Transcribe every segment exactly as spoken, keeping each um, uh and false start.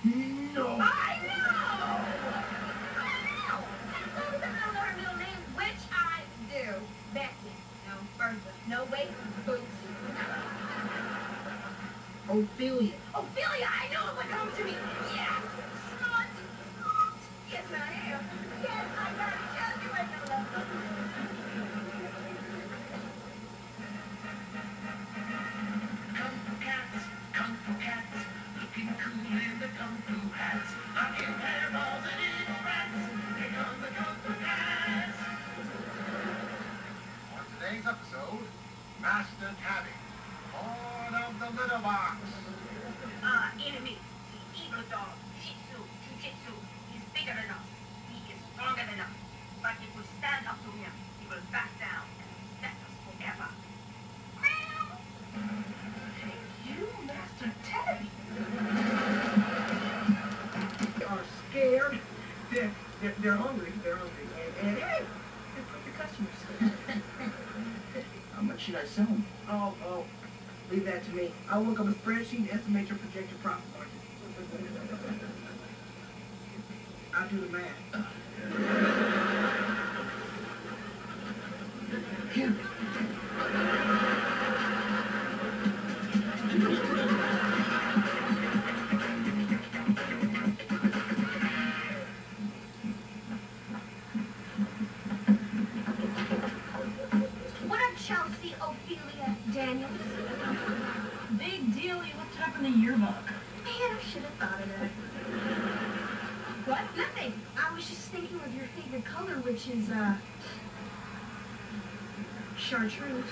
No. I know! I know! As long as I don't know her middle name, which I do. Becky. No, Bertha. No, wait. Boots. Ophelia. Ophelia, I knew it would come to me. Yes! Smart. Smart. Yes, I am. Yes, I got it. Just you right now. Kung Fu cats, Kung Fu cats, looking cool in the Kung Fu hats, knocking hairballs and eating rats. Here comes the Kung Fu cats. On today's episode, Master Tabby, Lord of the Litter Box. Uh, enemy. The eagle dog. Shih Tzu. Jiu-Jitsu. He's bigger than us. He is stronger than us. But if we stand up to him, he will back down and respect us forever. You, Master Tabby, are scared. They're, they're, they're hungry. They're hungry. And, and hey, they're perfect customers. How much should I sell them? Oh, oh, leave that to me. I'll look up a spreadsheet and estimate your projected profit margin. I'll do the math. Here. What up, Chelsea, Ophelia, Daniels? Big deal, you looked it up in the yearbook. Man, I should have thought of that. What? Nothing. I was just thinking of your favorite color, which is, uh... chartreuse.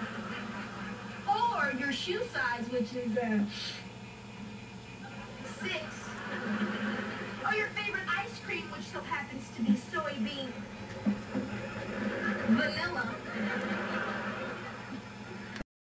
Or your shoe size, which is, uh... six. Or your favorite ice cream, which so happens to be soybean